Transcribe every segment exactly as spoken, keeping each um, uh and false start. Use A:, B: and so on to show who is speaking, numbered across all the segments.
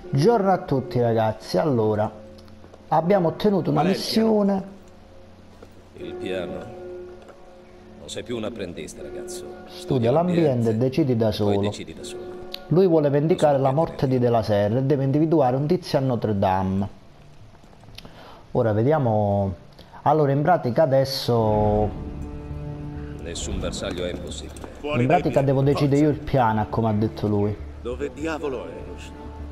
A: Buongiorno a tutti ragazzi, allora abbiamo ottenuto una
B: Qual è il
A: missione.
B: Il piano. Non sei più un apprendista, ragazzo. Studi
A: Studia l'ambiente e
B: l'ambiente
A: decidi da
B: e poi
A: solo.
B: decidi da solo.
A: Lui vuole
B: Lo so
A: vendicare la
B: che
A: morte
B: direi.
A: di Della Serre e deve individuare un tizio a Notre Dame. Ora vediamo. Allora in pratica adesso
B: Nessun bersaglio è impossibile.
A: in
C: Fuori dai
A: pratica devo
C: piedi,
A: decidere io
C: forza.
A: il piano, come ha detto lui.
C: Dove diavolo è Eros?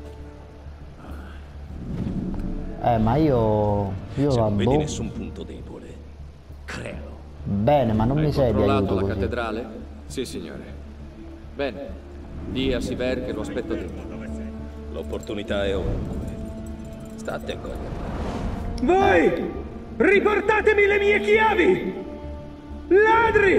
A: Eh ma io io
B: Se
A: va
B: non vedi
A: boh.
B: nessun punto debole, crealo.
A: Bene, ma non
D: Hai
A: mi sei di
D: controllato
A: aiuto
D: la
A: così.
D: cattedrale? Sì, signore. Bene. Dì a Siver che lo aspetto dentro.
B: L'opportunità è ovunque. State a cogliere.
E: Voi! Riportatemi le mie chiavi! Ladri!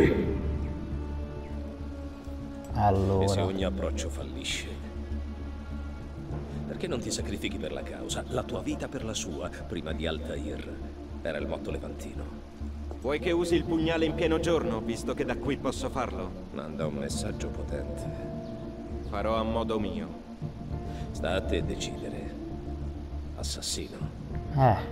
B: E se
A: Allora,
B: ogni approccio fallisce? Perché non ti sacrifichi per la causa, la tua vita per la sua, prima di Altair? Era il motto levantino.
F: Vuoi che usi il pugnale in pieno giorno, visto che da qui posso farlo?
B: Manda un messaggio potente.
F: Farò a modo mio.
B: Sta a te decidere. Assassino.
A: eh.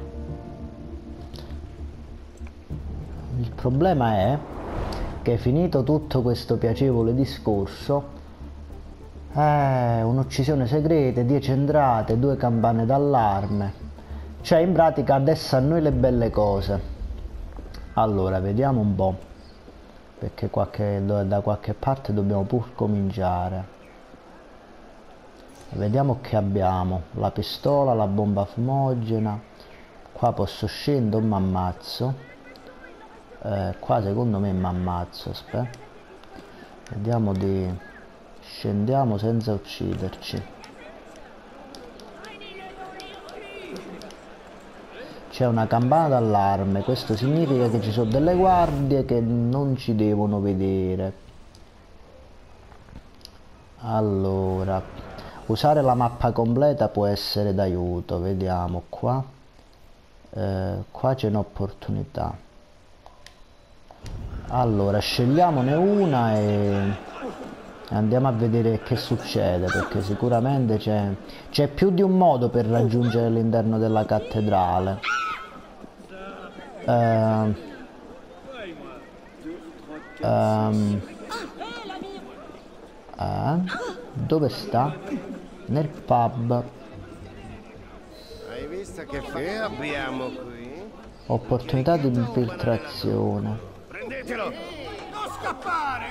A: Il problema è che finito tutto questo piacevole discorso, eh, un'uccisione segreta, dieci entrate, due campane d'allarme, cioè in pratica adesso a noi le belle cose. Allora vediamo un po', perché qualche, da qualche parte dobbiamo pur cominciare. Vediamo che abbiamo: la pistola, la bomba fumogena. Qua posso scendere o mi ammazzo. Eh, qua secondo me mi ammazzo. Aspetta, vediamo di scendiamo senza ucciderci. C'è una campana d'allarme, questo significa che ci sono delle guardie che non ci devono vedere. Allora, usare la mappa completa può essere d'aiuto. Vediamo qua. Eh, qua c'è un'opportunità. Allora scegliamone una e andiamo a vedere che succede, perché sicuramente c'è più di un modo per raggiungere l'interno della cattedrale. Uh, um, eh, dove sta? Nel pub.
G: Hai visto che fe abbiamo qui?
A: Opportunità di infiltrazione.
G: Prendetelo! Non scappare!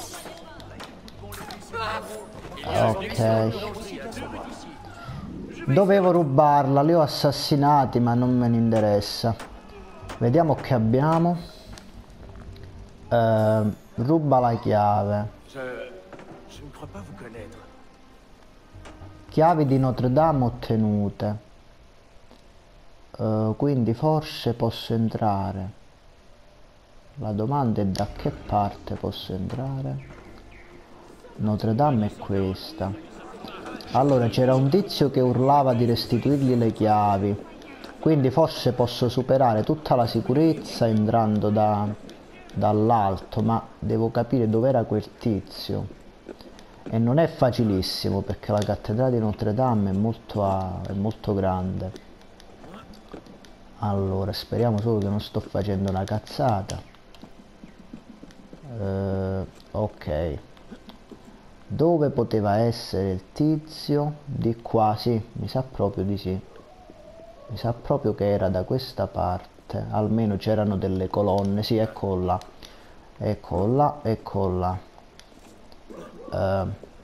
A: Ok. Dovevo rubarla, li ho assassinati, ma non me ne interessa. Vediamo che abbiamo. Eh, ruba la chiave. Chiavi di Notre Dame ottenute. Uh, quindi forse posso entrare. La domanda è da che parte posso entrare. Notre Dame è questa. Allora c'era un tizio che urlava di restituirgli le chiavi, quindi forse posso superare tutta la sicurezza entrando da, dall'alto, ma devo capire dov'era quel tizio e non è facilissimo perché la cattedrale di Notre Dame è molto, a, è molto grande. Allora speriamo solo che non sto facendo una cazzata. Uh, ok, dove poteva essere il tizio? Di qua, sì, mi sa proprio di sì, mi sa proprio che era da questa parte, almeno c'erano delle colonne. Sì, ecco là, ecco là, ecco là. Uh,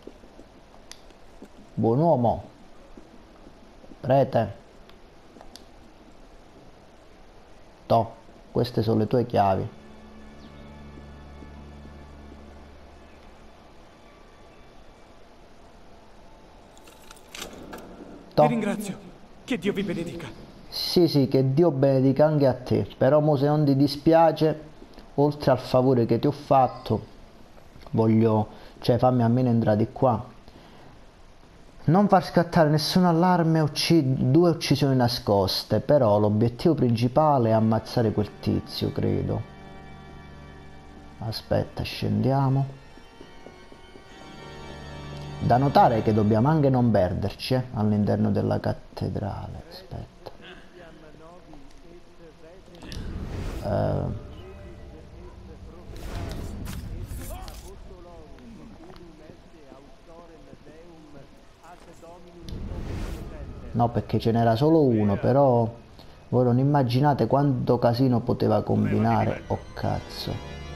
A: buon uomo, prete, toh, queste sono le tue chiavi.
E: Ti ringrazio. Che Dio vi benedica.
A: Sì, sì, che Dio benedica anche a te. Però mo se non ti dispiace, oltre al favore che ti ho fatto, voglio, cioè fammi almeno entrare di qua. Non far scattare nessun allarme, uccid due uccisioni nascoste, però l'obiettivo principale è ammazzare quel tizio, credo. Aspetta, scendiamo. Da notare che dobbiamo anche non perderci eh, all'interno della cattedrale. Aspetta. Uh. No, perché ce n'era solo uno, però voi non immaginate quanto casino poteva combinare. Oh cazzo.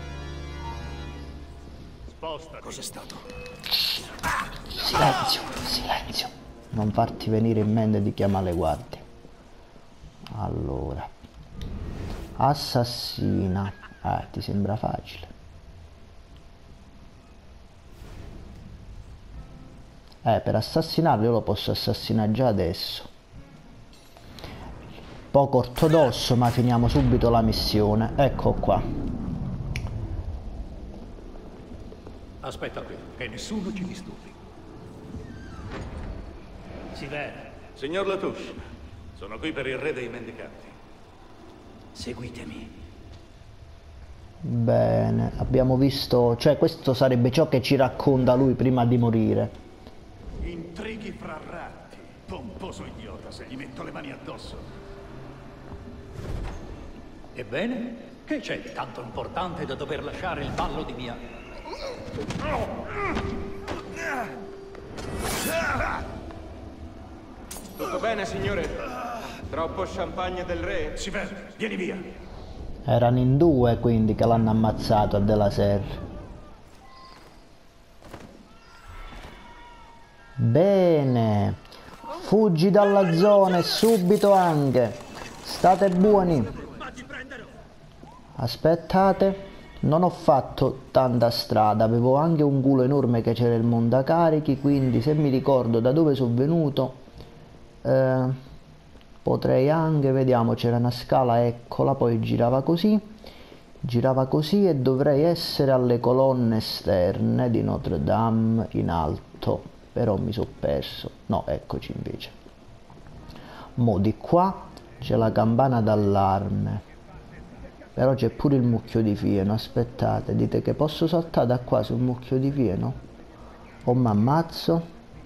G: Cos'è stato?
A: Silenzio, silenzio. Non farti venire in mente di chiamare le guardie. Allora. Assassina. Ah, ti sembra facile. Eh, per assassinarlo io lo posso assassinare già adesso. Poco ortodosso, ma finiamo subito la missione. Ecco qua.
H: Aspetta qui, che nessuno ci disturbi. Si vede.
C: Signor Latouche, sono qui per il re dei mendicanti.
H: Seguitemi.
A: Bene, abbiamo visto... Cioè, questo sarebbe ciò che ci racconta lui prima di morire.
G: Intrighi fra ratti. Pomposo idiota, se gli metto le mani addosso.
H: Ebbene, che c'è di tanto importante da dover lasciare il ballo di mia...
F: Tutto bene, signore? Troppo champagne del re?
G: Si vede, vieni via.
A: Erano in due, quindi, che l'hanno ammazzato a Della Serre. Bene. Fuggi dalla zona e subito anche. State buoni. Aspettate. Non ho fatto tanta strada, avevo anche un culo enorme che c'era il montacarichi, quindi se mi ricordo da dove sono venuto eh, potrei anche, vediamo, c'era una scala, eccola, poi girava così, girava così e dovrei essere alle colonne esterne di Notre Dame in alto, però mi sono perso, no, eccoci invece. Mo di qua c'è la campana d'allarme. Però c'è pure il mucchio di fieno, aspettate, dite che posso saltare da qua sul mucchio di fieno? O mi ammazzo?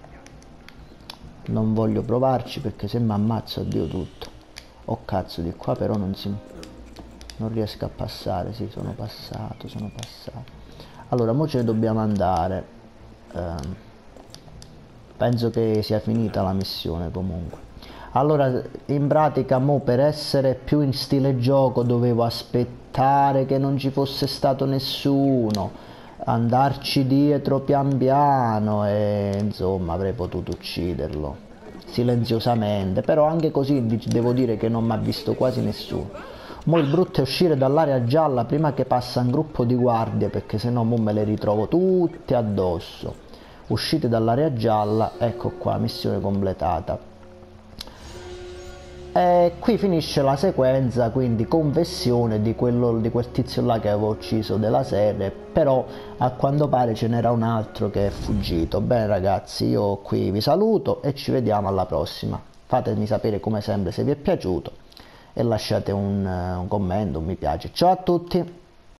A: Non voglio provarci perché se mi ammazzo addio tutto. Oh cazzo, di qua però non si... non riesco a passare, sì, sono passato, sono passato. Allora, mo ce ne dobbiamo andare. Eh, penso che sia finita la missione comunque. Allora, in pratica, mo per essere più in stile gioco dovevo aspettare che non ci fosse stato nessuno, andarci dietro pian piano e insomma avrei potuto ucciderlo silenziosamente, però anche così devo dire che non mi ha visto quasi nessuno. Mo il brutto è uscire dall'area gialla prima che passa un gruppo di guardie, perché sennò mo me le ritrovo tutte addosso. Uscite dall'area gialla, ecco qua, missione completata. E qui finisce la sequenza, quindi confessione di, quello, di quel tizio là che avevo ucciso Della Serre, però a quanto pare ce n'era un altro che è fuggito. Bene ragazzi, io qui vi saluto e ci vediamo alla prossima. Fatemi sapere come sempre se vi è piaciuto e lasciate un, un commento, un mi piace. Ciao a tutti!